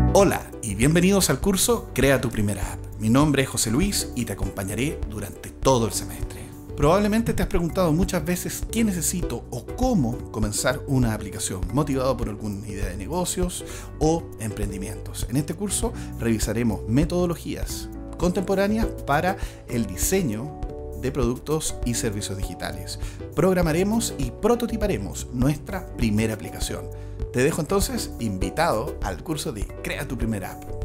Hola y bienvenidos al curso Crea tu primera app. Mi nombre es José Luis y te acompañaré durante todo el semestre. Probablemente te has preguntado muchas veces qué necesito o cómo comenzar una aplicación, motivado por alguna idea de negocios o emprendimientos. En este curso revisaremos metodologías contemporáneas para el diseño de productos y servicios digitales. Programaremos y prototiparemos nuestra primera aplicación. Te dejo entonces invitado al curso de Crea tu primera app.